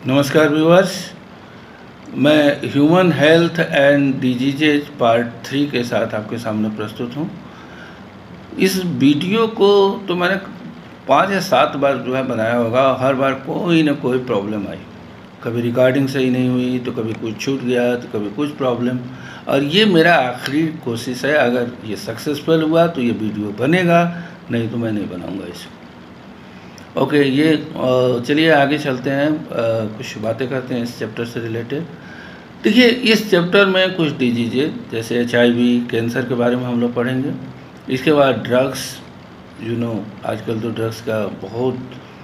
नमस्कार व्यूअर्स, मैं human health and diseases part 3 के साथ आपके सामने प्रस्तुत हूँ। इस वीडियो को तो मैंने 5 या 7 बार बनाया होगा। हर बार कोई ना कोई प्रॉब्लम आई, कभी रिकॉर्डिंग सही नहीं हुई तो कभी कुछ छूट गया तो कभी कुछ प्रॉब्लम। और ये मेरा आखिरी कोशिश है, अगर ये सक्सेसफुल हुआ तो ये वीडियो बनेगा, नहीं तो मैं नहीं बनाऊँगा इसको। ओके, ये चलिए आगे चलते हैं, कुछ बातें करते हैं इस चैप्टर से रिलेटेड। देखिए, इस चैप्टर में कुछ डिजीज़ जैसे HIV, कैंसर के बारे में हम लोग पढ़ेंगे। इसके बाद ड्रग्स, आजकल तो ड्रग्स का बहुत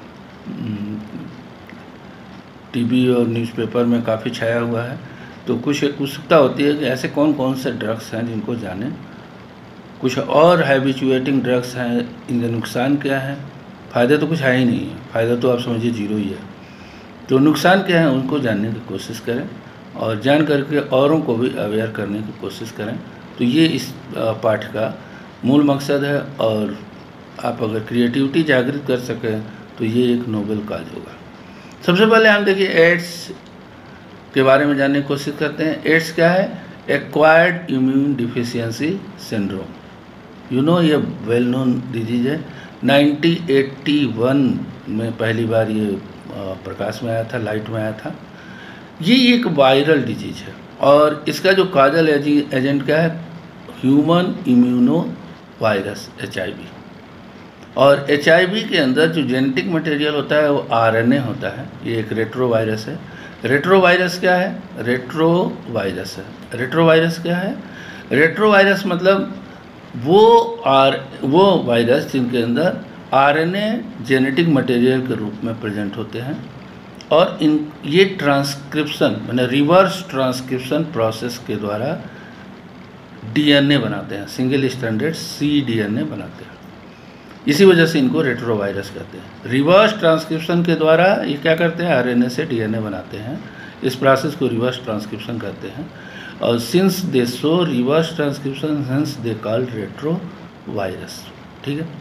टीवी और न्यूज़पेपर में काफ़ी छाया हुआ है, तो कुछ एक उत्सुकता होती है कि ऐसे कौन कौन से ड्रग्स हैं जिनको जानें। कुछ और हैबिचुएटिंग ड्रग्स हैं, इनके नुकसान क्या हैं। फ़ायदे तो कुछ है ही नहीं है, फ़ायदा तो आप समझिए जीरो ही है। तो नुकसान क्या है उनको जानने की कोशिश करें और जान करके औरों को भी अवेयर करने की कोशिश करें। तो ये इस पाठ का मूल मकसद है, और आप अगर क्रिएटिविटी जागृत कर सकें तो ये एक नोबेल काज होगा। सबसे पहले हम देखिए एड्स के बारे में जानने की कोशिश करते हैं। एड्स क्या है? Acquired immune deficiency syndrome. ये वेल नोन डिजीज है। 1981 में पहली बार ये प्रकाश में आया था, लाइट में आया था। ये एक वायरल डिजीज है और इसका जो काजल एजेंट क्या है? Human immuno virus HIV। और HIV के अंदर जो जेनेटिक मटेरियल होता है वो RNA होता है। ये एक रेट्रोवायरस है। रेट्रोवायरस क्या है? रेट्रोवायरस है। रेट्रोवायरस क्या है? रेट्रोवायरस मतलब वो वायरस जिनके अंदर RNA जेनेटिक मटेरियल के रूप में प्रेजेंट होते हैं, और ये ट्रांसक्रिप्शन माने रिवर्स ट्रांसक्रिप्शन प्रोसेस के द्वारा DNA बनाते हैं, सिंगल स्ट्रैंडेड cDNA बनाते हैं। इसी वजह से इनको रेट्रोवायरस कहते हैं। रिवर्स ट्रांसक्रिप्शन के द्वारा ये क्या करते हैं? RNA से DNA बनाते हैं। इस प्रोसेस को रिवर्स ट्रांसक्रिप्शन कहते हैं। और since they show reverse transcription hence they called retrovirus. ठीक है।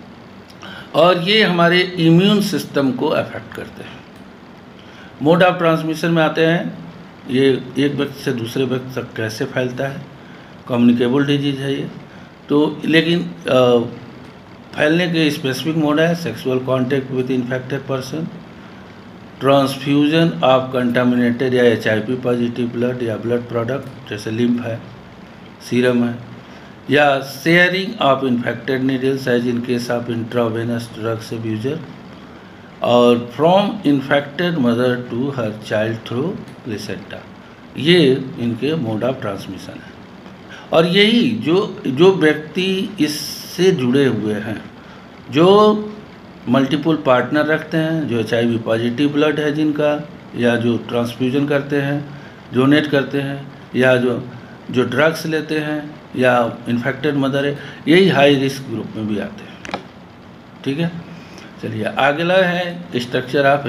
और ये हमारे इम्यून सिस्टम को अफेक्ट करते हैं। मोड ऑफ ट्रांसमिशन में आते हैं, ये एक व्यक्ति से दूसरे व्यक्ति तक कैसे फैलता है। कम्युनिकेबल डिजीज है ये तो, लेकिन फैलने के स्पेसिफिक मोड है sexual contact with infected person, transfusion of contaminated या HIV पॉजिटिव ब्लड या ब्लड प्रोडक्ट जैसे लिम्फ है, सीरम है, या sharing of infected needles as in case of intravenous drugs abuser, और from infected mother to her child through placenta. ये इनके mode of transmission है। और यही जो व्यक्ति इससे जुड़े हुए हैं, जो मल्टीपल पार्टनर रखते हैं, जो HIV पॉजिटिव ब्लड है जिनका, या जो ट्रांसफ्यूजन करते हैं, डोनेट करते हैं, या जो ड्रग्स लेते हैं, या इन्फेक्टेड मदर है, यही हाई रिस्क ग्रुप में भी आते हैं। ठीक है। चलिए अगला है स्ट्रक्चर ऑफ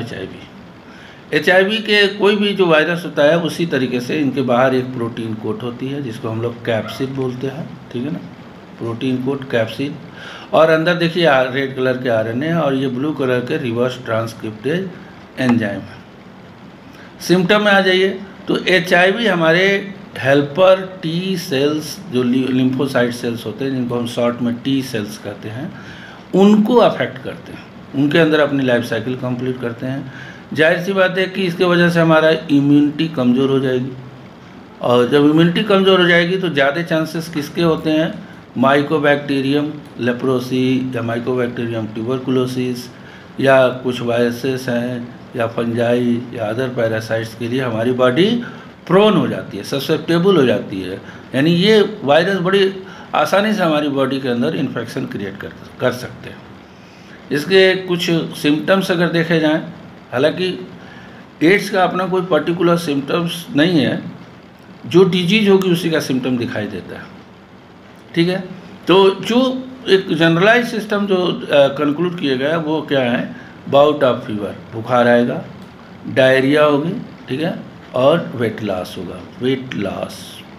HIV के कोई भी जो वायरस होता है उसी तरीके से इनके बाहर एक प्रोटीन कोट होती है जिसको हम लोग कैप्सिड बोलते हैं। ठीक है ना, प्रोटीन कोट कैप्सिड। और अंदर देखिए रेड कलर के RNA और ये ब्लू कलर के रिवर्स ट्रांसक्रिप्टेज एंजाइम है। सिम्टम में आ जाइए तो HIV हमारे हेल्पर T सेल्स, जो लिम्फोसाइट सेल्स होते हैं जिनको हम शॉर्ट में T सेल्स कहते हैं, उनको अफेक्ट करते हैं। उनके अंदर अपनी लाइफ साइकिल कंप्लीट करते हैं। जाहिर सी बात है कि इसके वजह से हमारा इम्यूनिटी कमज़ोर हो जाएगी, और जब इम्यूनिटी कमज़ोर हो जाएगी तो ज़्यादा चांसेस किसके होते हैं? माइकोबैक्टीरियम लेप्रोसी या माइकोबैक्टीरियम ट्यूबरकुलोसिस, या कुछ वायरसेस हैं, या फंजाई या अदर पैरासाइट्स के लिए हमारी बॉडी प्रोन हो जाती है, ससेप्टेबल हो जाती है। यानी ये वायरस बड़ी आसानी से हमारी बॉडी के अंदर इन्फेक्शन क्रिएट कर सकते हैं। इसके कुछ सिम्टम्स अगर देखे जाएं, हालांकि एड्स का अपना कोई पर्टिकुलर सिम्टम्स नहीं है, जो डिजीज होगी उसी का सिम्टम दिखाई देता है। ठीक है। तो जो एक जनरलाइज सिस्टम जो कंक्लूड किया गया वो क्या है? बाउट ऑफ फीवर, बुखार आएगा, डायरिया होगी, ठीक है, और वेट लॉस होगा। वेट लॉस,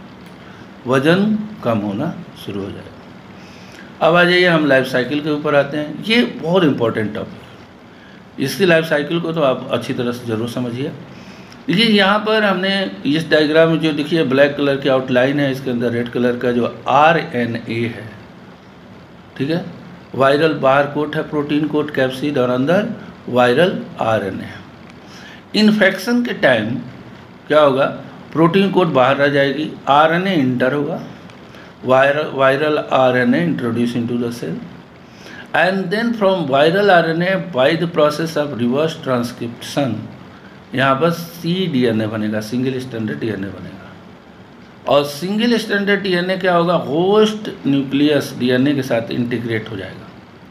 वज़न कम होना शुरू हो जाएगा। अब आ जाइए हम लाइफ साइकिल के ऊपर आते हैं। ये बहुत इंपॉर्टेंट टॉपिक। इसकी लाइफ साइकिल को तो आप अच्छी तरह से ज़रूर समझिए। देखिए यहाँ पर हमने इस डायग्राम में जो देखिए ब्लैक कलर की आउटलाइन है, इसके अंदर रेड कलर का जो RNA है, ठीक है, वायरल बार कोड है, प्रोटीन कोड कैप्सिड, और अंदर वायरल RNA है। इन्फेक्शन के टाइम क्या होगा, प्रोटीन कोड बाहर आ जाएगी, RNA इंटर होगा, viral RNA introduce into the cell, and then from viral RNA by the process of reverse transcription यहाँ पर cDNA बनेगा, सिंगल स्टैंडर्ड DNA बनेगा। और सिंगल स्टैंडर्ड DNA क्या होगा, होस्ट न्यूक्लियस DNA के साथ इंटीग्रेट हो जाएगा।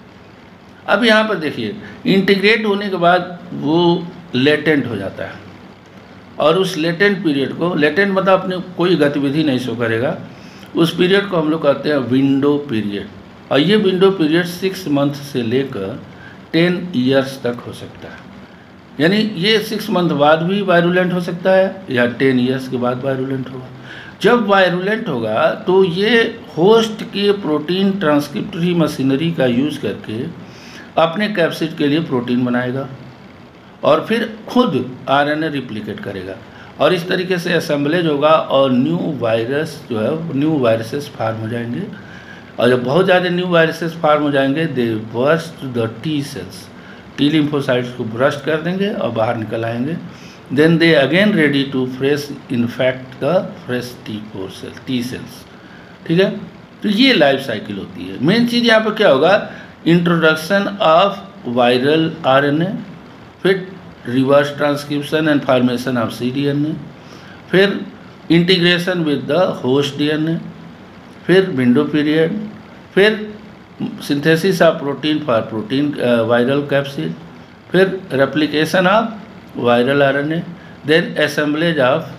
अब यहाँ पर देखिए, इंटीग्रेट होने के बाद वो लेटेंट हो जाता है, और उस लेटेंट पीरियड को, लेटेंट मतलब अपने कोई गतिविधि नहीं शो करेगा, उस पीरियड को हम लोग कहते हैं विंडो पीरियड। और ये विंडो पीरियड 6 मंथ से लेकर 10 ईयर्स तक हो सकता है। यानी ये 6 मंथ बाद भी वायरुलेंट हो सकता है या 10 ईयर्स के बाद वायरुलेंट होगा। जब वायरुलेंट होगा तो ये होस्ट के प्रोटीन ट्रांसक्रिप्टरी मशीनरी का यूज़ करके अपने कैप्सिड के लिए प्रोटीन बनाएगा और फिर खुद RNA रिप्लिकेट करेगा, और इस तरीके से असेंबलेज होगा और न्यू वायरस जो है, न्यू वायरसेस फार्म हो जाएंगे। और जब बहुत ज़्यादा न्यू वायरसेस फार्म हो जाएंगे, they burst the T cells, T lymphocytes को ब्रस्ट कर देंगे और बाहर निकल आएंगे। Then they again ready to fresh infect the fresh T cells, ठीक है। तो ये लाइफ साइकिल होती है। मेन चीज़ यहाँ पर क्या होगा, इंट्रोडक्शन ऑफ वायरल RNA, फिर reverse transcription and formation of cDNA, फिर integration with the host DNA, फिर विंडो पीरियड, फिर synthesis of protein for protein viral capsid, फिर replication of viral RNA, then assemblage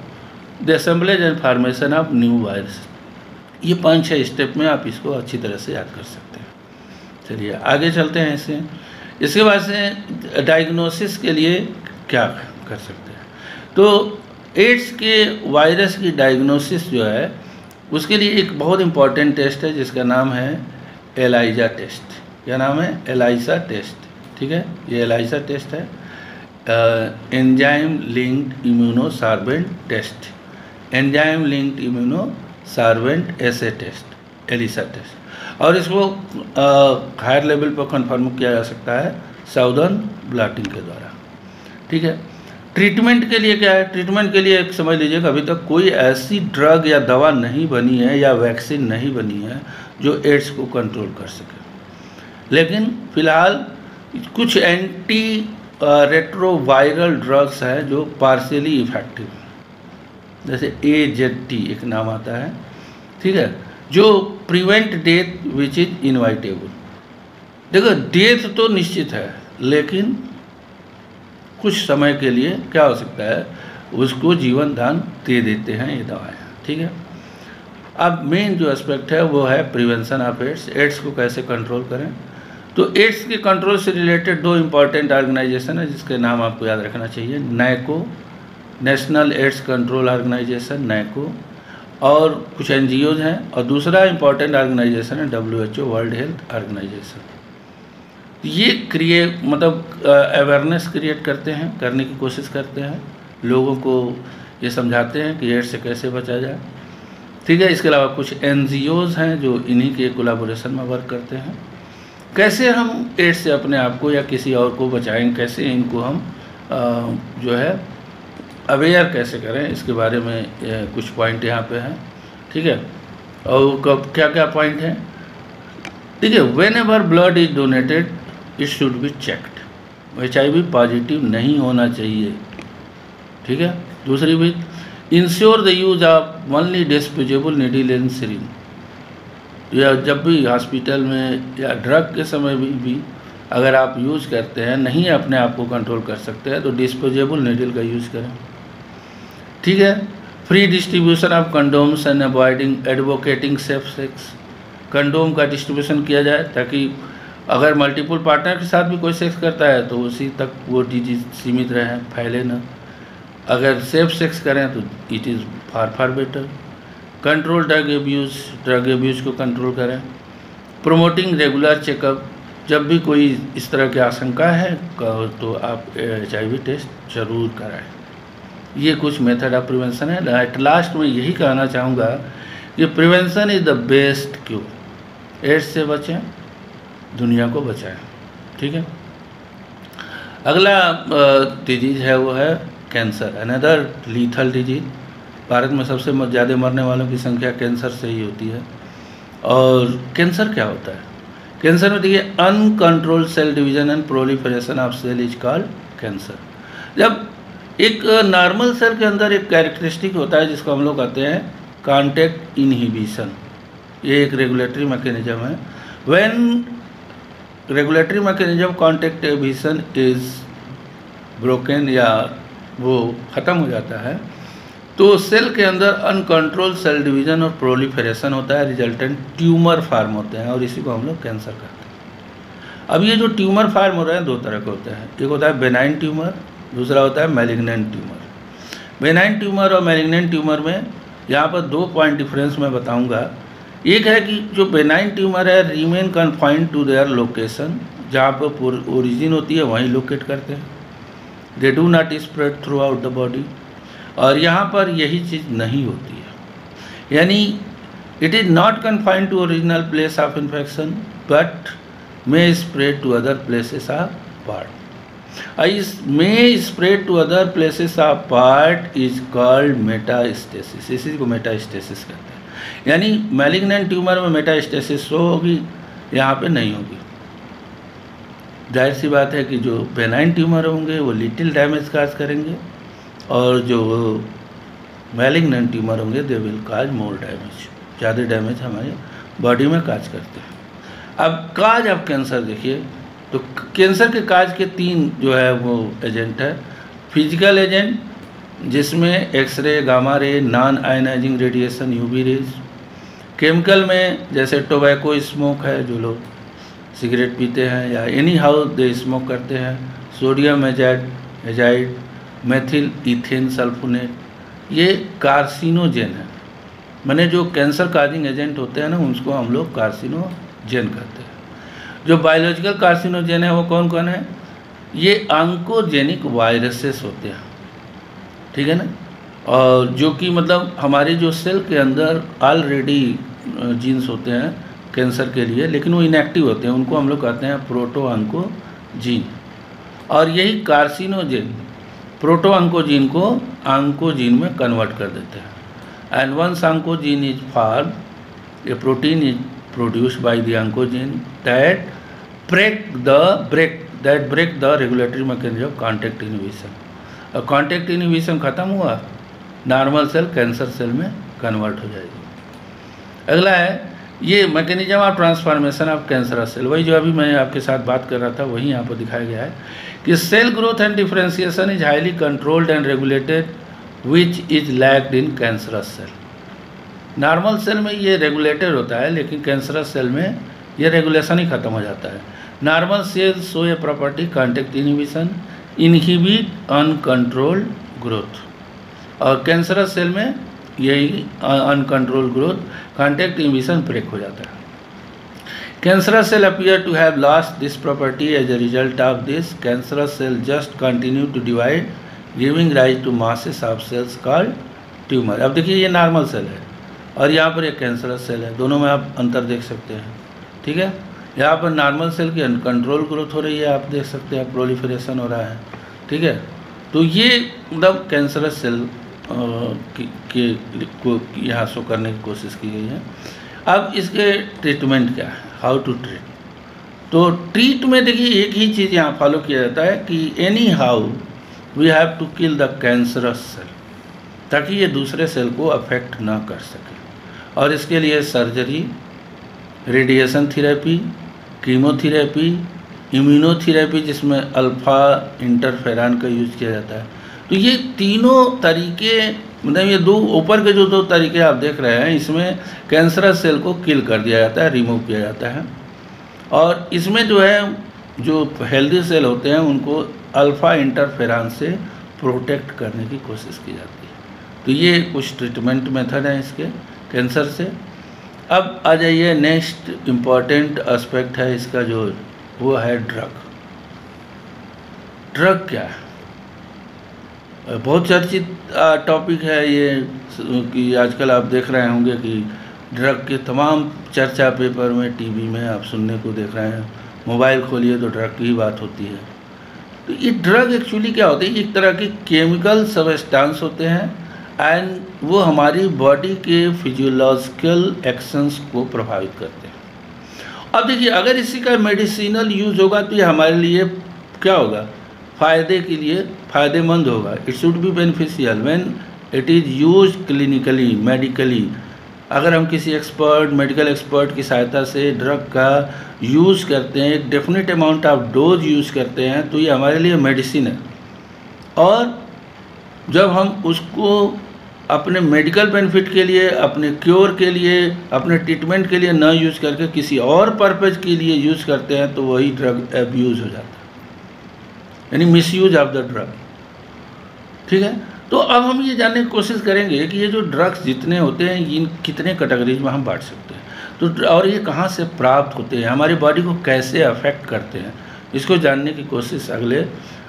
and formation of new virus. ये 5-6 step में आप इसको अच्छी तरह से याद कर सकते हैं। चलिए आगे चलते हैं इससे। इसके बाद से डायग्नोसिस के लिए क्या कर सकते हैं, तो एड्स के वायरस की डायग्नोसिस जो है उसके लिए एक बहुत इम्पॉर्टेंट टेस्ट है जिसका नाम है ELISA टेस्ट। क्या नाम है, ELISA टेस्ट, ठीक है। ये ELISA टेस्ट है, enzyme linked immunosorbent test, enzyme linked immunosorbent assay test, ELISA test. और इसको हायर लेवल पर कंफर्म किया जा सकता है साउदर्न ब्लॉटिंग के द्वारा, ठीक है। ट्रीटमेंट के लिए क्या है, ट्रीटमेंट के लिए एक समझ लीजिएगा, अभी तक कोई ऐसी ड्रग या दवा नहीं बनी है या वैक्सीन नहीं बनी है जो एड्स को कंट्रोल कर सके। लेकिन फ़िलहाल कुछ एंटी रेट्रोवायरल ड्रग्स हैं जो पार्शियली इफेक्टिव हैं, जैसे AZT एक नाम आता है, ठीक है, जो prevent death which is inevitable. देखो डेथ तो निश्चित है, लेकिन कुछ समय के लिए क्या हो सकता है, उसको जीवन दान दे देते हैं ये दवाएं, ठीक है। अब मेन जो एस्पेक्ट है वो है प्रिवेंशन ऑफ एड्स को कैसे कंट्रोल करें। तो एड्स के कंट्रोल से रिलेटेड 2 इम्पॉर्टेंट ऑर्गेनाइजेशन है जिसके नाम आपको याद रखना चाहिए, NACO, national AIDS control organisation, NACO, और कुछ NGOs हैं, और दूसरा इम्पॉर्टेंट ऑर्गेनाइजेशन है WHO, वर्ल्ड हेल्थ ऑर्गेनाइजेशन। ये मतलब अवेयरनेस क्रिएट करते हैं, करने की कोशिश करते हैं, लोगों को ये समझाते हैं कि एड्स से कैसे बचा जाए, ठीक है। इसके अलावा कुछ NGOs हैं जो इन्हीं के कोलैबोरेशन में वर्क करते हैं। कैसे हम एड्स से अपने आप को या किसी और को बचाएं, कैसे इनको हम जो है अवेयर कैसे करें, इसके बारे में कुछ पॉइंट यहाँ पे हैं, ठीक है। और कब क्या क्या पॉइंट हैं, ठीक है। Whenever blood is donated it should be checked, HIV positive नहीं होना चाहिए, ठीक है। दूसरी बात, ensure the use of only disposable needle and syringe. या जब भी हॉस्पिटल में या ड्रग के समय भी अगर आप यूज़ करते हैं, नहीं अपने आप को कंट्रोल कर सकते हैं, तो डिस्पोजेबल नीडल का यूज़ करें, ठीक है। Free distribution of condoms and avoiding advocating safe sex. Condom का डिस्ट्रीब्यूशन किया जाए ताकि अगर मल्टीपल पार्टनर के साथ भी कोई सेक्स करता है तो उसी तक वो डिजीज सीमित रहे, फैले ना। अगर सेफ सेक्स करें तो it is far better. Control drug abuse को कंट्रोल करें। प्रोमोटिंग रेगुलर चेकअप जब भी कोई इस तरह की आशंका है तो आप HIV टेस्ट जरूर कराएं। ये कुछ मेथड ऑफ प्रिवेंशन है। एट लास्ट में यही कहना चाहूँगा कि prevention is the best cure. AIDS से बचें, दुनिया को बचाएं। ठीक है। अगला डिजीज़ है वो है cancer, another lethal disease. Bharat में सबसे ज़्यादा मरने वालों की संख्या कैंसर से ही होती है। और कैंसर क्या होता है? कैंसर में देखिए, uncontrolled cell division and proliferation of cell is called cancer. जब एक नॉर्मल सेल के अंदर एक कैरेक्टरिस्टिक होता है जिसको हम लोग कहते हैं कॉन्टैक्ट इनहिबिशन, ये एक रेगुलेटरी मैकेनिज्म है। When regulatory mechanism contact inhibition is broken या वो ख़त्म हो जाता है, तो सेल के अंदर अनकंट्रोल सेल डिवीजन और प्रोलिफरेशन होता है, रिजल्टेंट ट्यूमर फार्म होते हैं और इसी को हम लोग कैंसर कहते हैं। अब ये जो ट्यूमर फार्म हो रहे हैं दो तरह के होते हैं, एक होता है बेनाइन ट्यूमर, दूसरा होता है मैलिग्नेंट ट्यूमर। बेनाइन ट्यूमर और मैलिग्नेंट ट्यूमर में यहाँ पर 2 पॉइंट डिफरेंस मैं बताऊँगा। एक है कि जो बेनाइन ट्यूमर है remain confined to their location, जहाँ पर ओरिजिन होती है वहीं लोकेट करते हैं। They do not spread throughout the body. और यहाँ पर यही चीज़ नहीं होती है, यानी it is not confined to original place of infection but may spread to other places of part. इस may spread to other places of part is called metastasis. इसी को मेटास्टेसिस कहते हैं। यानी मैलिग्नेंट ट्यूमर में मेटास्टेसिस होगी, यहाँ पे नहीं होगी। जाहिर सी बात है कि जो बेनाइन ट्यूमर होंगे वो लिटिल डैमेज काज करेंगे और जो मैलिग्नेंट ट्यूमर होंगे they will cause more damage, ज़्यादा डैमेज हमारे बॉडी में काज करते हैं। अब काज ऑफ कैंसर देखिए, तो कैंसर के काज के 3 जो है वो एजेंट है। फिजिकल एजेंट जिसमें X-ray, gamma ray, non ionising radiation, UV rays. Chemical में जैसे टोबैको स्मोक है, जो लोग सिगरेट पीते हैं या एनी हाउ दे स्मोक करते हैं, sodium azide, methyl ethane sulphonate, ये कार्सिनोजेन है। मैंने जो कैंसर काजिंग एजेंट होते हैं ना उसको हम लोग कार्सिनोजेन कहते हैं। जो बायोलॉजिकल कार्सिनोजेन है वो कौन कौन है? ये ऑन्कोजेनिक वायरसेस होते हैं, ठीक है ना। और जो कि मतलब हमारे जो सेल के अंदर ऑलरेडी जीन्स होते हैं कैंसर के लिए, लेकिन वो इनएक्टिव होते हैं, उनको हम लोग कहते हैं प्रोटो ऑन्कोजीन। और यही कार्सिनोजेन प्रोटो ऑन्कोजीन को ऑन्कोजीन में कन्वर्ट कर देते हैं। And once oncogene is form, a protein is produced by the oncogene that break the regulatory mechanism of contact inhibition. और कॉन्टैक्ट इनहिबिशन खत्म हुआ, नॉर्मल सेल कैंसर सेल में कन्वर्ट हो जाएगी। अगला है ये mechanism of transformation of cancerous cell. वही जो अभी मैं आपके साथ बात कर रहा था वही यहाँ पर दिखाया गया है कि cell growth and differentiation is highly controlled and regulated which is lacked in cancerous cell. Normal cell में ये रेगुलेटेड होता है, लेकिन कैंसरस सेल में ये रेगुलेशन ही खत्म हो जाता है। Normal cell show a property contact inhibition, inhibit uncontrolled growth, और कैंसरस सेल में यही uncontrol growth, contact inhibition break हो जाता है। Cancerous cell appear to have lost this property as a result of this. Cancerous cell just continue to divide giving rise to masses of cells called tumour. अब देखिए ये normal cell है और यहाँ पर एक कैंसरस सेल है, दोनों में आप अंतर देख सकते हैं, ठीक है। यहाँ पर नॉर्मल सेल की अनकंट्रोल ग्रोथ हो रही है, आप देख सकते हैं प्रोलिफरेशन हो रहा है, ठीक है। तो ये मतलब कैंसरस सेल को यहाँ शो करने की कोशिश की गई है। अब इसके ट्रीटमेंट क्या है, हाउ टू ट्रीट? तो ट्रीट में देखिए एक ही चीज़ यहाँ फॉलो किया जाता है कि anyhow we have to kill the cancerous cell, ताकि ये दूसरे सेल को अफेक्ट ना कर सके। और इसके लिए surgery, radiation therapy, chemotherapy, immunotherapy जिसमें अल्फ़ा इंटरफेरॉन का यूज़ किया जाता है। तो ये तीनों तरीके, मतलब ये दो ऊपर के जो 2 तरीके आप देख रहे हैं, इसमें कैंसरस सेल को किल कर दिया जाता है, रिमूव किया जाता है। और इसमें जो है जो हेल्दी सेल होते हैं उनको अल्फ़ा इंटरफेरॉन से प्रोटेक्ट करने की कोशिश की जाती है। तो ये कुछ ट्रीटमेंट मेथड हैं इसके कैंसर से। अब आ जाइए नेक्स्ट इम्पॉर्टेंट एस्पेक्ट है इसका, जो वो है ड्रग। ड्रग क्या है? बहुत चर्चित टॉपिक है ये, कि आजकल आप देख रहे होंगे कि ड्रग के तमाम चर्चा पेपर में, टीवी में आप सुनने को देख रहे हैं। मोबाइल खोलिए तो ड्रग की ही बात होती है। तो ये ड्रग एक्चुअली क्या होते हैं? एक तरह के केमिकल सबस्टेंस होते हैं एंड वो हमारी बॉडी के फिजियोलॉजिकल एक्शंस को प्रभावित करते हैं। अब देखिए, अगर इसी का मेडिसिनल यूज होगा तो ये हमारे लिए क्या होगा? फ़ायदे के लिए फ़ायदेमंद होगा। It should be beneficial when it is use clinically, medically. अगर हम किसी मेडिकल एक्सपर्ट की सहायता से ड्रग का यूज़ करते हैं, एक definite amount of dose use करते हैं, तो ये हमारे लिए मेडिसिन है। और जब हम उसको अपने मेडिकल बेनिफिट के लिए, अपने क्योर के लिए, अपने ट्रीटमेंट के लिए न यूज़ करके किसी और पर्पज़ के लिए यूज़ करते हैं, तो वही ड्रग एब्यूज़ हो जाता है, यानी मिसयूज ऑफ द ड्रग। ठीक है, तो अब हम ये जानने की कोशिश करेंगे कि ये जो ड्रग्स जितने होते हैं, इन कितने कैटेगरीज में हम बांट सकते हैं, तो और ये कहाँ से प्राप्त होते हैं, हमारी बॉडी को कैसे अफेक्ट करते हैं, इसको जानने की कोशिश अगले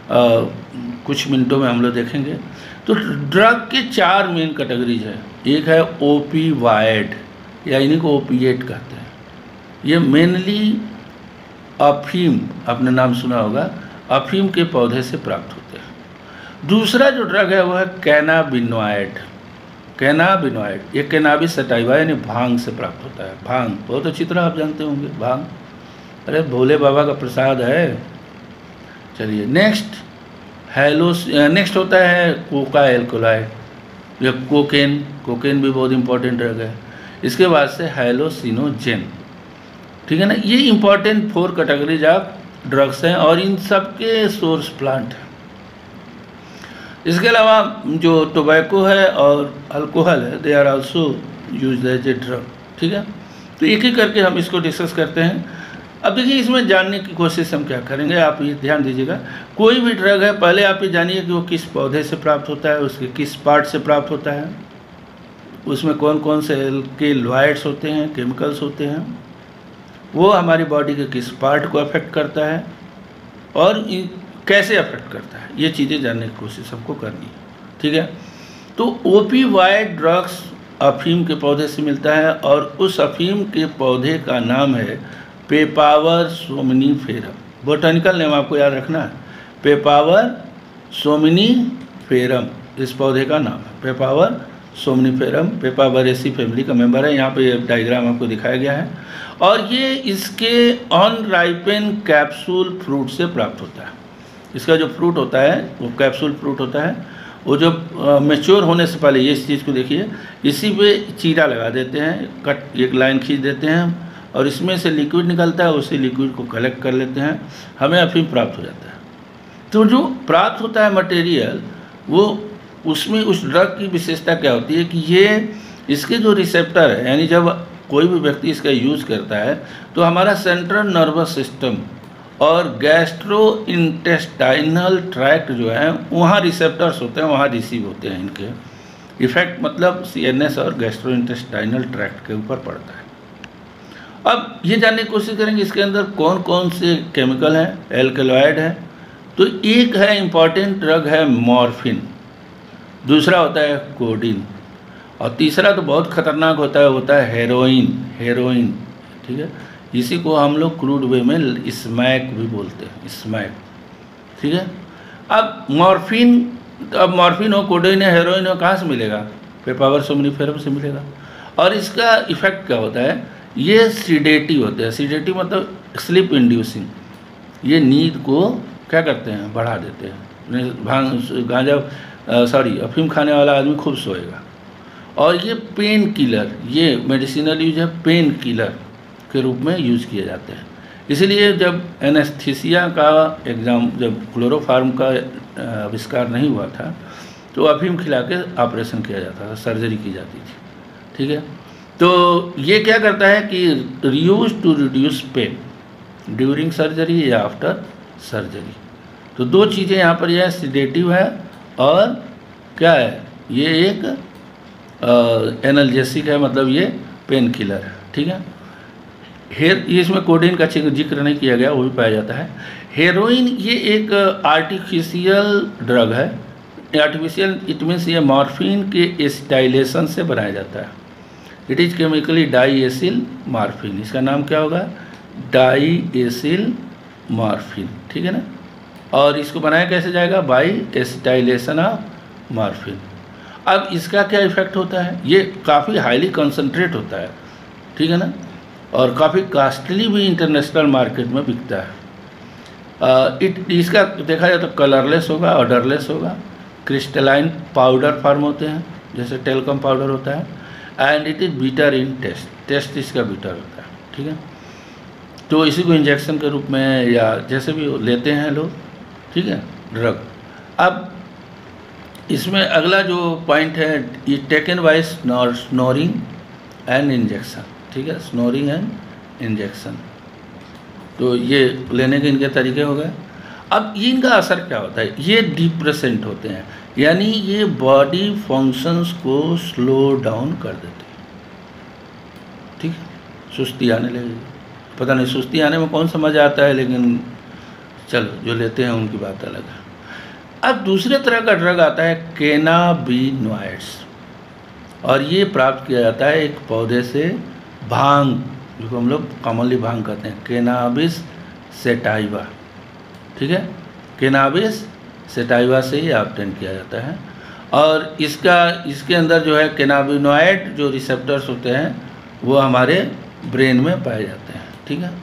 कुछ मिनटों में हम लोग देखेंगे। तो ड्रग के 4 मेन कैटेगरीज है। एक है ओपीवाइड, या इन्हीं को ओपिएट कहते हैं। ये मेनली अफीम, आपने नाम सुना होगा, अफीम के पौधे से प्राप्त होते हैं। दूसरा जो ड्रग है वो है कैनाबिनॉइड। कैनाबिनॉइड ये कैनाबिस सटाइवा यानी भांग से प्राप्त होता है। भांग बहुत अच्छी तरह आप जानते होंगे, भांग अरे भोले बाबा का प्रसाद है। चलिए नेक्स्ट नेक्स्ट होता है कोका एल्कोलाइड या कोकेन। कोकेन भी बहुत इंपॉर्टेंट ड्रग है। इसके बाद से हैलोसिनोजेन। ठीक है ना, ये इंपॉर्टेंट 4 कैटेगरीज ऑफ ड्रग्स हैं और इन सब के सोर्स प्लांट हैं। इसके अलावा जो टोबैको है और अल्कोहल है, they are also used as a drug. ठीक है, तो एक ही करके हम इसको डिस्कस करते हैं। अब देखिए, इसमें जानने की कोशिश हम क्या करेंगे, आप ये ध्यान दीजिएगा। कोई भी ड्रग है, पहले आप ये जानिए कि वो किस पौधे से प्राप्त होता है, उसके किस पार्ट से प्राप्त होता है, उसमें कौन कौन से एल्केलॉइड्स होते हैं, केमिकल्स होते हैं, वो हमारी बॉडी के किस पार्ट को अफेक्ट करता है और कैसे अफेक्ट करता है, ये चीज़ें जानने की कोशिश हमको करनी है। ठीक है, तो ओपीवाइड ड्रग्स अफीम के पौधे से मिलता है और उस अफीम के पौधे का नाम है पेपावर सोमनीफेरम। बोटानिकल नेम आपको याद रखना है, पेपावर सोमनीफेरम इस पौधे का नाम है। पेपावर सोमनीफेरम पेपावरेसी फैमिली का मेंबर है। यहाँ पे डायग्राम आपको दिखाया गया है और ये इसके अनराइपेन कैप्सूल फ्रूट से प्राप्त होता है। इसका जो फ्रूट होता है वो कैप्सूल फ्रूट होता है। वो जो मैच्योर होने से पहले, ये इस चीज़ को देखिए, इसी पे चीरा लगा देते हैं, कट एक लाइन खींच देते हैं और इसमें से लिक्विड निकलता है, उसी लिक्विड को कलेक्ट कर लेते हैं, हमें अफीम प्राप्त हो जाता है। तो जो प्राप्त होता है मटेरियल, वो उसमें उस ड्रग की विशेषता क्या होती है कि ये इसके जो रिसेप्टर है, यानी जब कोई भी व्यक्ति इसका यूज़ करता है तो हमारा सेंट्रल नर्वस सिस्टम और गैस्ट्रो इंटेस्टाइनल ट्रैक्ट जो है वहाँ रिसेप्टर्स होते हैं, वहाँ रिसीव होते हैं इनके इफेक्ट, मतलब सीएनएस और गैस्ट्रो इंटेस्टाइनल ट्रैक्ट के ऊपर पड़ता है। अब ये जानने की कोशिश करेंगे इसके अंदर कौन कौन से केमिकल हैं, एल्केलॉइड है। तो एक है इम्पॉर्टेंट ड्रग है मॉर्फिन, दूसरा होता है कोडीन और तीसरा तो बहुत खतरनाक होता है हेरोइन। ठीक है, इसी को हम लोग क्रूड वे में स्मैक भी बोलते हैं, स्मैक। ठीक है, अब मॉर्फिन हो, कोडीन है, हेरोइन हो, कहाँ से मिलेगा? पेपावर सोमनीफेरम से मिलेगा। और इसका इफेक्ट क्या होता है? ये सीडेटिव होते हैं। सीडेटिव मतलब स्लीप इंड्यूसिंग। ये नींद को क्या करते हैं? बढ़ा देते हैं। अफीम खाने वाला आदमी खूब सोएगा। और ये पेन किलर, ये मेडिसिनल यूज है, पेन किलर के रूप में यूज़ किए जाते हैं। इसलिए जब एनेस्थीसिया का जब क्लोरोफार्म का आविष्कार नहीं हुआ था तो अफीम खिला के ऑपरेशन किया जाता था, सर्जरी की जाती थी। ठीक है, तो ये क्या करता है कि use to reduce pain during surgery या आफ्टर सर्जरी। तो 2 चीज़ें यहाँ पर, यह सिडेटिव है और क्या है, ये एक एनाल्जेसिक है, मतलब ये पेन किलर है। ठीक है, ये इसमें कोडीन का जिक्र नहीं किया गया, वो भी पाया जाता है। हेरोइन ये एक आर्टिफिशियल ड्रग है। आर्टिफिशियल इट मीन्स ये मॉर्फिन के एसिटाइलेशन से बनाया जाता है। It is chemically di acyl morphine. इसका नाम क्या होगा? डाई एसिल मॉर्फिन, ठीक है ना। और इसको बनाया कैसे जाएगा? By acetylation of morphine. अब इसका क्या इफेक्ट होता है? ये काफ़ी हाईली कंसनट्रेट होता है, ठीक है ना, और काफ़ी कॉस्टली भी इंटरनेशनल मार्केट में बिकता है। इसका देखा जाए तो कलरलेस होगा, ऑर्डरलेस होगा, क्रिस्टलाइन पाउडर फॉर्म होते हैं जैसे टेलकम पाउडर होता है, and it is bitter in taste इसका बीटर होता है, ठीक है। तो इसी को इंजेक्शन के रूप में या जैसे भी लेते हैं लोग, ठीक है, ड्रग। अब इसमें अगला जो पॉइंट है, ये taken by snorting and injection, ठीक है, स्नोरिंग एंड इंजेक्शन। तो ये लेने के इनके तरीके हो गए। अब इनका असर क्या होता है? ये डिप्रेसेंट होते हैं, यानी ये बॉडी फंक्शंस को स्लो डाउन कर देते हैं, ठीक है। सुस्ती आने लगेगी, पता नहीं सुस्ती आने में कौन सा मज़ा आता है, लेकिन चलो जो लेते हैं उनकी बात अलग है। अब दूसरे तरह का ड्रग आता है कैनाबिनॉइड्स, और ये प्राप्त किया जाता है एक पौधे से, भांग, जिसको हम लोग कॉमनली भांग कहते हैं, कैनाबिस सेटाइवा, ठीक है। कैनाबिस सेटाइवा से ही ऑब्टेन किया जाता है। और इसके अंदर जो है कैनाबिनॉइड जो रिसेप्टर्स होते हैं वो हमारे ब्रेन में पाए जाते हैं, ठीक है।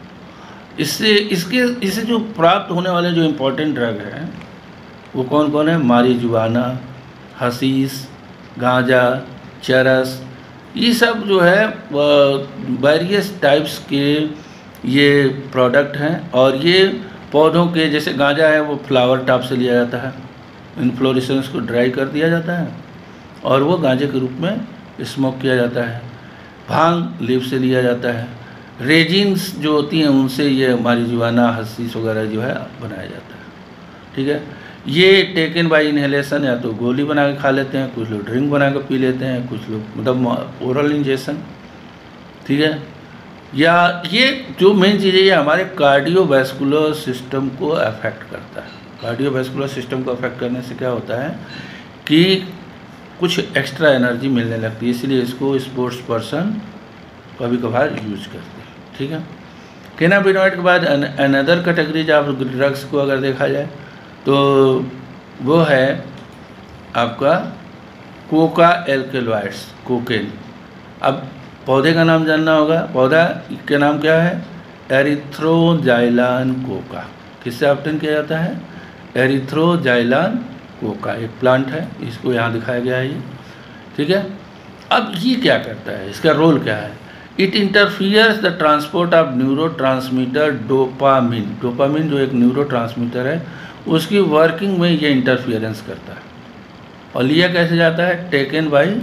इससे जो प्राप्त होने वाले जो इम्पोर्टेंट ड्रग हैं वो कौन कौन है? मारिजुआना, हशीश, गांजा, चरस, ये सब जो है वेरियस टाइप्स के ये प्रोडक्ट हैं। और ये पौधों के, जैसे गांजा है वो फ्लावर टॉप से लिया जाता है, इन्फ्लोरेसेंस को ड्राई कर दिया जाता है और वो गांजे के रूप में स्मोक किया जाता है। भांग लीफ से लिया जाता है। रेजिन्स जो होती हैं उनसे ये मारिजुआना, हशीश वगैरह जो है बनाया जाता है, ठीक है। ये टेकन बाय इनहेलेशन, या तो गोली बना के खा लेते हैं, कुछ लोग ड्रिंक बना के पी लेते हैं, कुछ लोग मतलब ओरल इंजेक्शन, ठीक है। या ये जो मेन चीज़ है, ये हमारे कार्डियोवैस्कुलर सिस्टम को अफेक्ट करता है। कार्डियोवैस्कुलर सिस्टम को अफेक्ट करने से क्या होता है कि कुछ एक्स्ट्रा एनर्जी मिलने लगती है, इसलिए इसको स्पोर्ट्स पर्सन कभी कभार यूज करते हैं, ठीक है। कैनाबिनॉइड के बाद अनदर कैटेगरीज ऑफ ड्रग्स को अगर देखा जाए तो वो है आपका कोका एल्केलॉइड्स, कोकेन। अब पौधे का नाम जानना होगा। पौधा का नाम क्या है? एरिथ्रोजाइलान कोका। किससे ऑब्टेन किया जाता है? एरिथ्रोजाइलान कोका एक प्लांट है, इसको यहाँ दिखाया गया है ये, ठीक है। अब ये क्या करता है, इसका रोल क्या है? It interferes the transport of neurotransmitter dopamine. Dopamine जो एक न्यूरोट्रांसमीटर है, उसकी वर्किंग में ये इंटरफियरेंस करता है। और लिया कैसे जाता है? Taken by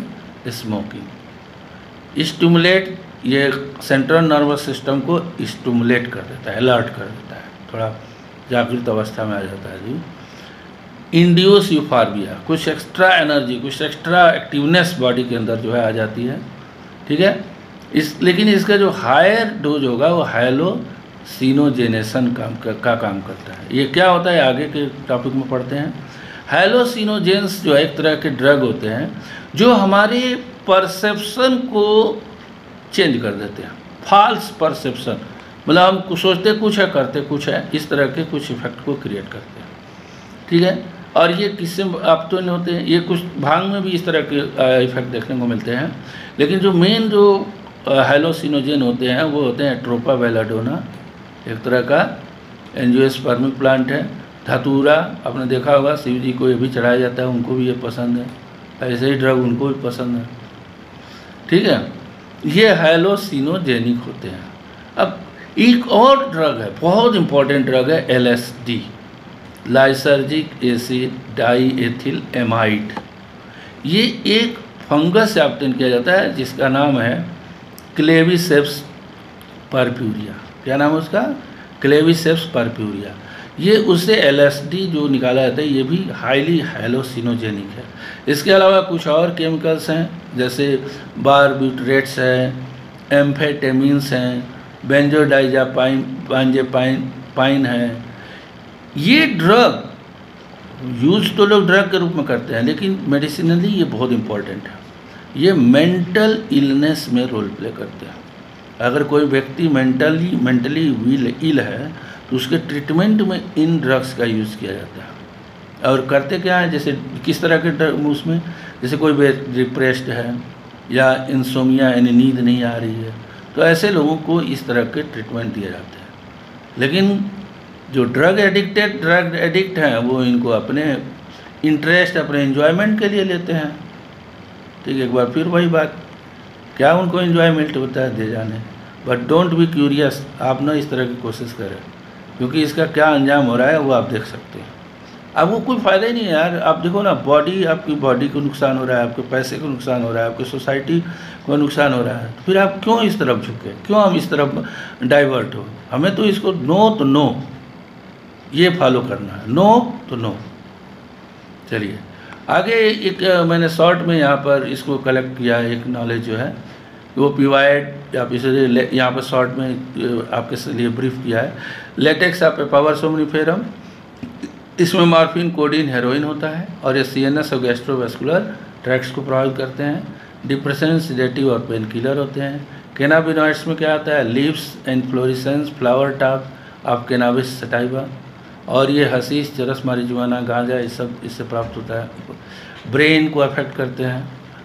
smoking. स्टिमुलेट, ये सेंट्रल नर्वस सिस्टम को स्टिमुलेट कर देता है, अलर्ट कर देता है, थोड़ा जागृत अवस्था में आ जाता है जी। इंड्यूस यूफॉर्बिया, कुछ एक्स्ट्रा एनर्जी, कुछ एक्स्ट्रा एक्टिवनेस बॉडी के अंदर जो है आ जाती है, ठीक है। लेकिन इसका जो हायर डोज होगा वो हैलोसिनोजेनेशन का काम करता है। ये क्या होता है आगे के टॉपिक में पढ़ते हैं। हैलोसिनोजेंस जो है एक तरह के ड्रग होते हैं जो हमारे परसेप्शन को चेंज कर देते हैं, फॉल्स परसेप्शन, मतलब हम कुछ सोचते कुछ है करते कुछ है, इस तरह के कुछ इफेक्ट को क्रिएट करते हैं, ठीक है। और ये किससे आप तो नहीं होते हैं, ये कुछ भांग में भी इस तरह के इफेक्ट देखने को मिलते हैं। लेकिन जो मेन जो हैलोसिनोजेन होते हैं वो होते हैं ट्रोपा बेलाडोना, एक तरह का एंजियोस्पर्मिक प्लांट है। धतूरा आपने देखा होगा, शिव जी को ये भी चढ़ाया जाता है, उनको भी ये पसंद है, ऐसे ही ड्रग उनको भी पसंद है, ठीक है। ये हैलोसिनोजेनिक होते हैं। अब एक और ड्रग है, बहुत इंपॉर्टेंट ड्रग है, LSD, lysergic acid diethyl amide. ये एक फंगस से ऑब्टेन किया जाता है जिसका नाम है क्लेविसेप्स परप्यूरिया। क्या नाम है उसका? Claviceps purpurea. ये उससे LSD जो निकाला जाता है ये भी हाईली हैलोसिनोजेनिक है। इसके अलावा कुछ और केमिकल्स हैं जैसे बारबिट्रेट्स हैं, एम्फेटामिन्स हैं, बेंजोडाइजापाइन पाइन है। ये ड्रग यूज तो लोग ड्रग के रूप में करते हैं, लेकिन मेडिसिनली ये बहुत इम्पॉर्टेंट है। ये मेंटल इलनेस में रोल प्ले करते हैं। अगर कोई व्यक्ति मेंटली इल है तो उसके ट्रीटमेंट में इन ड्रग्स का यूज़ किया जाता है। और करते क्या है, जैसे किस तरह के ड्रग उसमें, जैसे कोई डिप्रेस्ड है या इंसोमिया यानी नींद नहीं आ रही है, तो ऐसे लोगों को इस तरह के ट्रीटमेंट दिए जाते हैं। लेकिन जो ड्रग एडिक्ट हैं वो इनको अपने इंटरेस्ट, अपने एंजॉयमेंट के लिए लेते हैं। ठीक है, एक बार फिर वही बात, क्या उनको एंजॉयमेंट होता है दे जाने। बट डोंट बी क्यूरियस, आप ना इस तरह की कोशिश करें, क्योंकि इसका क्या अंजाम हो रहा है वो आप देख सकते हैं। अब वो कोई फ़ायदा ही नहीं है यार। आप देखो ना, आपकी बॉडी को नुकसान हो रहा है, आपके पैसे को नुकसान हो रहा है, आपकी सोसाइटी को नुकसान हो रहा है, तो फिर आप क्यों इस तरफ झुके, क्यों हम इस तरफ डाइवर्ट हो। हमें तो इसको नो तो नो ये फॉलो करना है, नो तो नो। चलिए आगे, एक मैंने शॉर्ट में यहाँ पर इसको कलेक्ट किया है, एक नॉलेज जो है वो पिवाइड आप इसे यहाँ पर शॉर्ट में आपके लिए ब्रीफ किया है। लेटेक्स ऑफ पावर सोमनिफेरम, इसमें मॉर्फिन, कोडीन, हेरोइन होता है और ये सीएनएस और गैस्ट्रोवेस्कुलर ट्रैक्ट्स को प्रभावित करते हैं। डिप्रेशन, सिडेटिव और पेन किलर होते हैं। कैनाबिनॉइड्स में क्या आता है, leaves, inflorescence, flower top of cannabis sativa, और ये हशीश, चरस, मारिजुआना, गांजा, ये सब इससे प्राप्त होता है। ब्रेन को अफेक्ट करते हैं।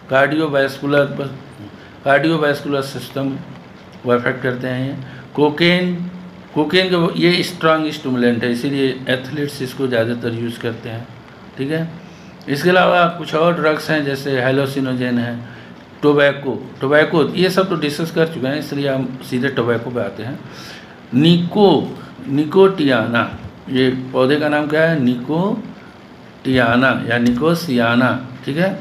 कार्डियोवैस्कुलर सिस्टम को अफेक्ट करते हैं। ये कोकेन के ये स्ट्रांग स्टिमुलेंट है, इसीलिए एथलीट्स इसको ज़्यादातर यूज़ करते हैं। ठीक है, इसके अलावा कुछ और ड्रग्स हैं जैसे हेलोसिनोजेन है, टोबैको, ये सब तो डिस्कस कर चुके हैं, इसलिए हम सीधे टोबैको पे आते हैं। निकोटियाना, ये पौधे का नाम क्या है, निकोटियाना या निकोसियाना। ठीक है,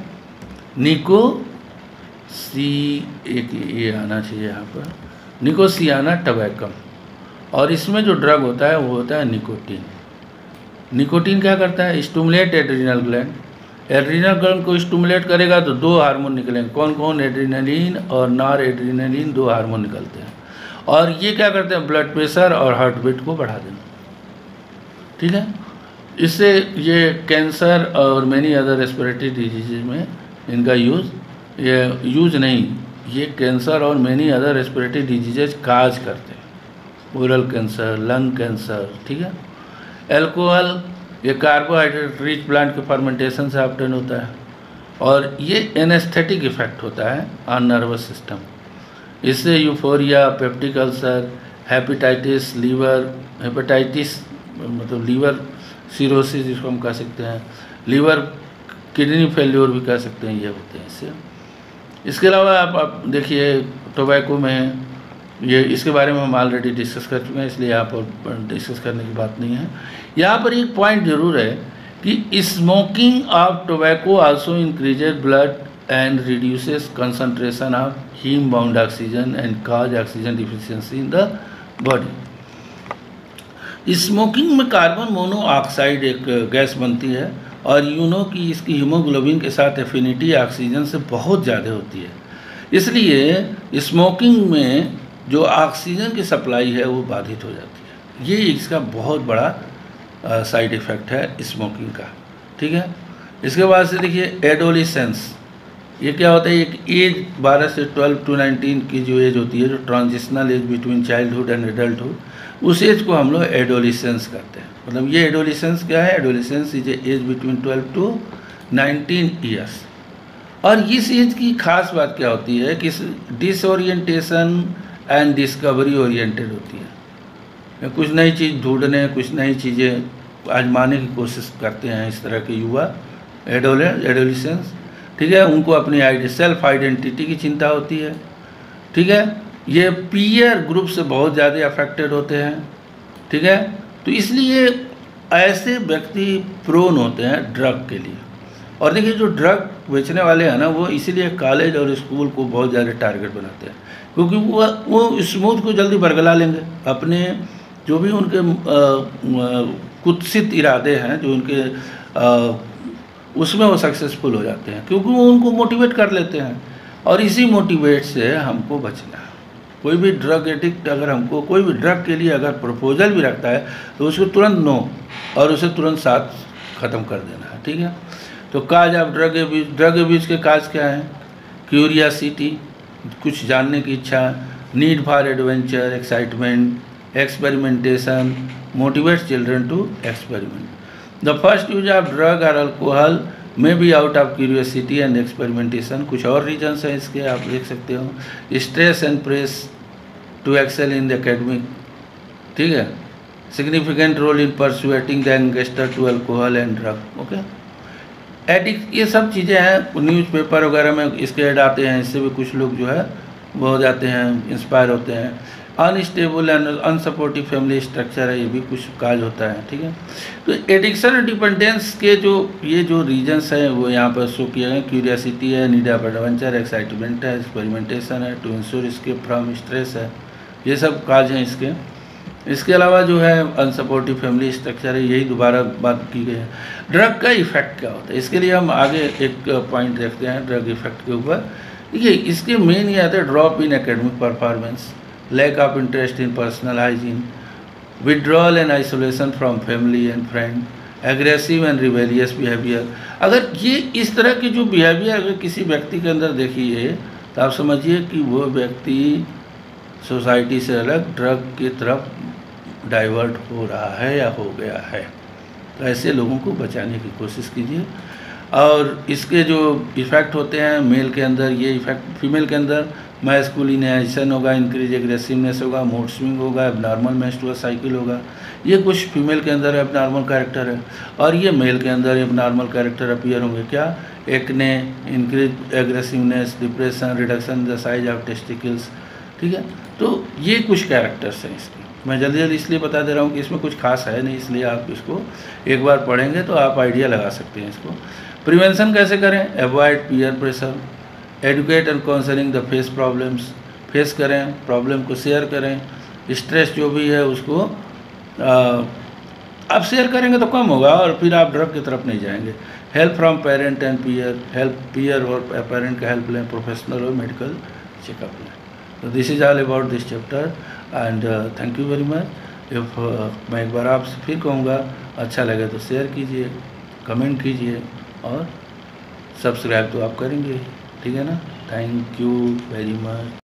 एक ये आना चाहिए यहाँ पर, निकोसियाना टबैकम। और इसमें जो ड्रग होता है वो होता है निकोटीन। निकोटीन क्या करता है, stimulate adrenal gland. Adrenal gland को स्टिमुलेट करेगा तो दो हार्मोन निकलेंगे। कौन कौन, एड्रीनलिन और नॉर एड्रीनलिन, दो हार्मोन निकलते हैं। और ये क्या करते हैं, ब्लड प्रेशर और हार्ट बीट को बढ़ा देना। ठीक है, इससे ये कैंसर और मेनी अदर रेस्पिरेटरी डिजीज में इनका यूज नहीं, ये कैंसर और many other respiratory diseases cause करते हैं। Oral cancer, lung cancer. ठीक है, एल्कोहल, ये कार्बोहाइड्रेट रिच प्लांट के फर्मेंटेशन से ऑब्टेन होता है और ये एनेस्थेटिक इफेक्ट होता है ऑन नर्वस सिस्टम। इससे यूफोरिया, पेप्टिक अल्सर, हेपेटाइटिस, मतलब लीवर सिरोसिस जिसको हम कह सकते हैं, लीवर किडनी फेल्योर भी कह सकते हैं, ये होते हैं इससे। इसके अलावा आप देखिए टोबैको में ये, इसके बारे में हम ऑलरेडी डिस्कस कर चुके हैं, इसलिए यहाँ पर डिस्कस करने की बात नहीं है। यहाँ पर एक पॉइंट जरूर है कि smoking of tobacco also increases blood and reduces concentration of haem bound oxygen and cause oxygen deficiency in the body. Smoking में कार्बन मोनोऑक्साइड एक गैस बनती है और यूनो की इसकी हीमोग्लोबिन के साथ एफिनिटी ऑक्सीजन से बहुत ज़्यादा होती है, इसलिए स्मोकिंग में जो ऑक्सीजन की सप्लाई है वो बाधित हो जाती है। ये इसका बहुत बड़ा साइड इफ़ेक्ट है स्मोकिंग का। ठीक है, इसके बाद से देखिए एडोलिसेंस, ये क्या होता है, एक एज 12 से 12 to 19 की जो एज होती है, जो transitional age between childhood and adulthood, उस एज को हम लोग एडोलिसेंस कहते हैं। मतलब ये एडोलिसेंस क्या है, adolescence is age between 12 to 19 years. और इस एज की खास बात क्या होती है कि डिसओरिएंटेशन एंड डिस्कवरी ओरिएंटेड होती है। कुछ नई चीज़ ढूंढने, कुछ नई चीज़ें आजमाने की कोशिश करते हैं इस तरह के युवा एडोलिसेंस। ठीक है, उनको अपनी सेल्फ आइडेंटिटी की चिंता होती है। ठीक है, ये पीयर ग्रुप से बहुत ज़्यादा अफेक्टेड होते हैं। ठीक है, तो इसलिए ऐसे व्यक्ति प्रोन होते हैं ड्रग के लिए। और देखिए जो ड्रग बेचने वाले हैं ना, वो इसीलिए कॉलेज और स्कूल को बहुत ज़्यादा टारगेट बनाते हैं, क्योंकि वो स्मूथ को जल्दी बरगला लेंगे। अपने जो भी उनके कुत्सित इरादे हैं, जो उनके उसमें वो सक्सेसफुल हो जाते हैं, क्योंकि वो उनको मोटिवेट कर लेते हैं। और इसी मोटिवेट से हमको बचना है। कोई भी ड्रग एडिक्ट अगर हमको कोई भी ड्रग के लिए अगर प्रपोजल भी रखता है तो उसको तुरंत नो और उसे तुरंत साथ ख़त्म कर देना है, ठीक है। तो काज ऑफ ड्रग एब्यूज के काज क्या हैं? क्यूरियासिटी, कुछ जानने की इच्छा, need for adventure, excitement, experimentation, motivates children to experiment. The first use of drug और alcohol may be out of curiosity and experimentation. कुछ और रीजन्स हैं इसके, आप देख सकते हो। Stress and press to excel in the academic, ठीक है। Significant role in persuading the youngster to alcohol and drug, okay. Addict, ये सब चीज़ें हैं। न्यूज़पेपर वगैरह में इसके ऐड आते हैं, इससे भी कुछ लोग जो है वो हो जाते हैं, इंस्पायर होते हैं। Unstable and unsupportive family structure है, ये भी कुछ काज होता है, ठीक है। तो एडिक्शन और डिपेंडेंस के ये जो रीजन्स हैं वो यहाँ पर शो किए गए। क्यूरियासिटी है, नीड ऑफ एडवेंचर, एक्साइटमेंट है, एक्सपेरिमेंटेशन है, to ensure escape from stress है, ये सब काज हैं इसके। इसके अलावा जो है अनसपोर्टिव फैमिली स्ट्रक्चर है, यही दोबारा बात की गई है। ड्रग का इफेक्ट क्या होता है, इसके लिए हम आगे एक पॉइंट देखते हैं ड्रग इफेक्ट के ऊपर। देखिए, इसके मेन ये आता है drop in academic performance, lack of interest in personal hygiene, withdrawal and isolation from family and friend, aggressive and rebellious behaviour. अगर ये इस तरह के जो बिहेवियर अगर किसी व्यक्ति के अंदर देखिए तो आप समझिए कि वो व्यक्ति सोसाइटी से अलग ड्रग की तरफ डाइवर्ट हो रहा है या हो गया है। तो ऐसे लोगों को बचाने की कोशिश कीजिए। और इसके जो इफ़ेक्ट होते हैं मेल के अंदर, ये इफ़ेक्ट फीमेल के अंदर मैस्कुलिनाइजेशन होगा, इंक्रीज एग्रेसिवनेस होगा, मूड स्विंग होगा, एबनॉर्मल मेंस्ट्रुअल साइकिल होगा। ये कुछ फीमेल के अंदर एबनॉर्मल कैरेक्टर है। और ये मेल के अंदर एबनॉर्मल कैरेक्टर अपीयर होंगे, क्या? Acne, increase aggressiveness, depression, reduction the size of testicles, ठीक है। तो ये कुछ कैरेक्टर्स हैं इसके। मैं जल्दी जल्दी इसलिए बता दे रहा हूँ कि इसमें कुछ खास है नहीं, इसलिए आप इसको एक बार पढ़ेंगे तो आप आइडिया लगा सकते हैं इसको। प्रिवेंशन कैसे करें? Avoid peer pressure, educate and counselling the face problems, face करें, प्रॉब्लम को शेयर करें। स्ट्रेस जो भी है उसको आप शेयर करेंगे तो कम होगा और फिर आप ड्रग की तरफ नहीं जाएंगे। Help from parent and peer, peer और पेरेंट का हेल्प लें, प्रोफेशनल और मेडिकल चेकअप लें। तो this is all about this chapter and thank you very much. If मैं एक बार आपसे फिर कहूँगा, अच्छा लगे तो शेयर कीजिए, कमेंट कीजिए और सब्सक्राइब तो आप करेंगे, ठीक है ना। Thank you very much.